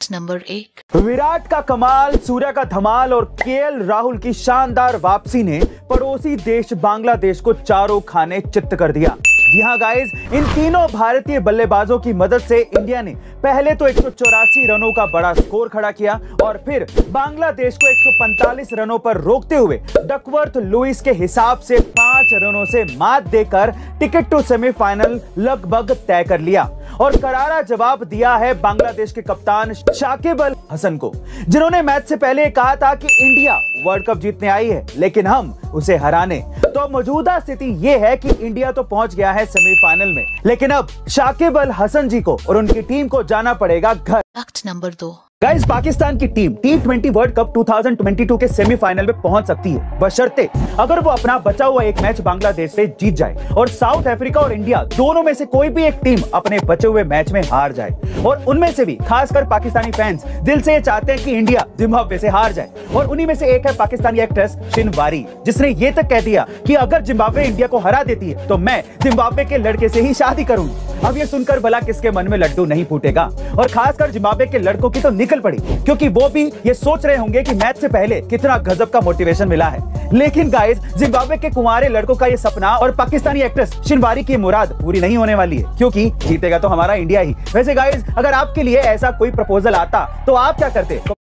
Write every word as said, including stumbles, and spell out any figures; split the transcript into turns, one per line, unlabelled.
Fact number एक,
विराट का कमाल, सूर्या का धमाल और केएल राहुल की शानदार वापसी ने पड़ोसी देश बांग्लादेश को चारों खाने चित्त कर दिया। जी हाँ गाइस, इन तीनों भारतीय बल्लेबाजों की मदद से इंडिया ने पहले तो एक सौ चौरासी रनों का बड़ा स्कोर खड़ा किया और फिर बांग्लादेश को एक सौ पैंतालीस रनों पर रोकते हुए डकवर्थ लुईस के हिसाब से पांच रनों से मात देकर टिकट टू सेमीफाइनल लगभग तय कर लिया। और करारा जवाब दिया है बांग्लादेश के कप्तान शाकिब अल हसन को, जिन्होंने मैच से पहले कहा था कि इंडिया वर्ल्ड कप जीतने आई है लेकिन हम उसे हराने। तो मौजूदा स्थिति यह है कि इंडिया तो पहुंच गया है सेमीफाइनल में, लेकिन अब शाकिब अल हसन जी को और उनकी टीम को जाना पड़ेगा घर।
फैक्ट नंबर दो,
गाइस, पाकिस्तान की team T twenty world cup दो हज़ार बाईस के सेमीफाइनल में पहुंच सकती है, बशर्ते अगर वो अपना बचा हुआ एक मैच बांग्लादेश से जीत जाए और साउथ अफ्रीका और इंडिया दोनों में से कोई भी एक टीम अपने बचे हुए मैच में हार जाए। और उनमें से भी खासकर पाकिस्तानी फैंस दिल से ये चाहते हैं कि इंडिया जिम्बाब्वे से हार जाए। और उन्हीं में से एक है पाकिस्तानी एक्ट्रेस शिनवारी, जिसने ये तक कह दिया कि अगर जिम्बाब्वे इंडिया को हरा देती है तो मैं जिम्बाब्वे के लड़के से ही शादी करूंगी। अब ये सुनकर भला किसके मन में लड्डू नहीं फूटेगा, और खासकर जिम्बाब्वे के लड़कों की तो निकल पड़ी, क्योंकि वो भी ये सोच रहे होंगे कि मैच से पहले कितना गजब का मोटिवेशन मिला है। लेकिन गाइस, जिम्बाब्वे के कुंवारे लड़कों का ये सपना और पाकिस्तानी एक्ट्रेस शिनवारी की मुराद पूरी नहीं होने वाली है, क्योंकि जीतेगा तो हमारा इंडिया ही। वैसे गाइस, अगर आपके लिए ऐसा कोई प्रपोजल आता तो आप क्या करते?